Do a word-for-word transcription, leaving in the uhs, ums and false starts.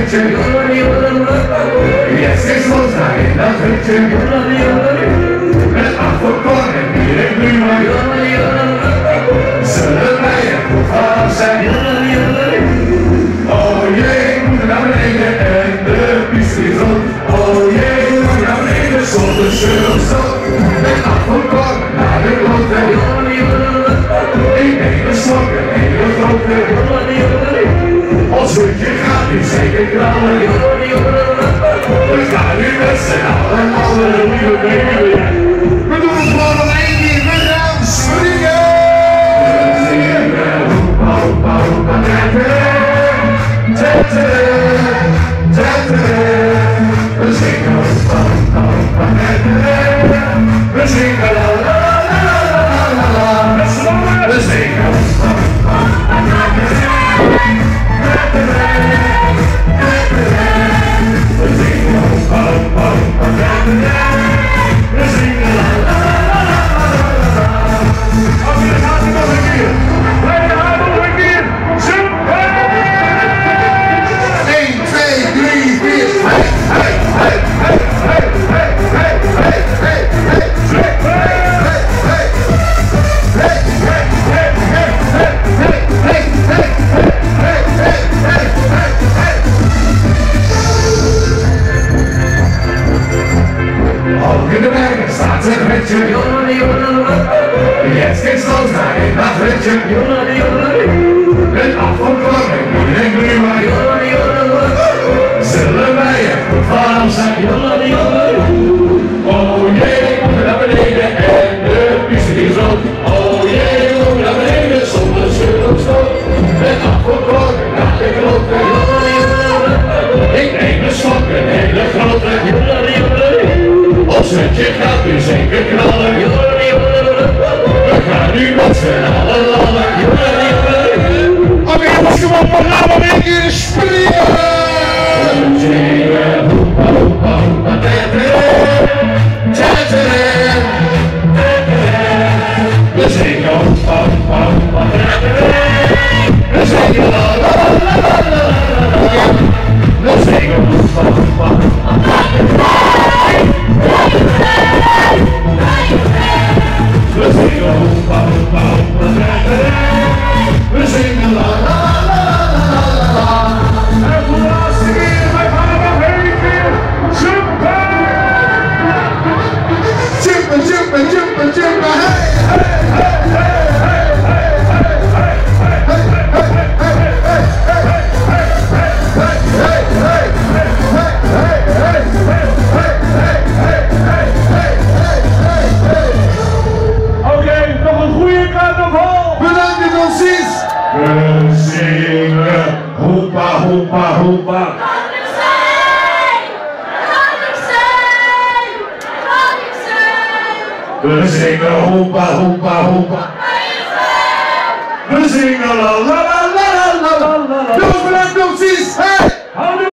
hutje. Yes, is los daar in dat hutje. Met afvalkorn en bier en glühwein. Zullen wij er goed van zijn? Oh jee, we moeten naar beneden en de piste is rond. Oh jee, we moeten naar beneden zonder schuldstok. Met afvalkorn naar de klote. Ik neem een slok, een hele grote. Ons hutje gaat nu zeker knallen. We gaan nu met z'n allen alle lieve baby. We doen het gewoon nog één keer, we gaan springen! We zingen hoepa hoepa hoepa tetteren, tetteren, tetteren. We zingen hoepa hoepa hoepa tetteren. We zingen la la la la la la la. Met z'n allen! We zingen hoepa hoepa hoepa tetteren, tetteren, tetteren. We zingen hoepa hoepa hoepa tetteren. We zingen la la la la la la la. Oké, dan gaat het nog een keer. Wij gaan nog een keer. Super! één, twee, drie, vier. Hey, hey, hey, hey, hey, hey, hey, hey, hey, hey. Super! Hey, hey. Hey, hey, hey, hey, hey, hey, hey, hey, hey, hey, hey, hey, hey. Hoog in de bergen staat een hutje. Jetzt geht's los naar in dat hutje. Met afvalkorn en bier en glühwein. Zullen wij er goed van zijn? Oh jee, we moeten naar beneden en de piste is rond. Oh jee, we moeten naar beneden zonder schuldstok. Met afvalkorn naar de klote. Ik neem een slok, een hele grote. Ons hutje gaat nu zeker knallen. We gaan nu met z'n allen lallen. Oké, jongens, kom op, we gaan nog een keer springen! We zingen hoepa hoepa hoepa tetteren, tetteren, tetteren. We zingen hoepa hoepa hoepa tetteren. We zingen la la la la la la. We zingen hoepa hoepa hoepa tetteren. We zingen hoepa hoepa hoepa tetteren. We zingen la la la la la la. En voor de laatste keer, wij gaan er nog één keer. Jumpen! Jumpen, jumpen, jumpen, jumpen. Hey, hey, hey, hey, hey, hey, hey, hey, hey, hey, oké, nog een goede carnaval. Bedankt het ons is. We zingen hoepa hoepa hoepa. We zingen hoepa hoepa hoepa. We zingen la la la la la la la. Jongens, bedankt ons is. Hey!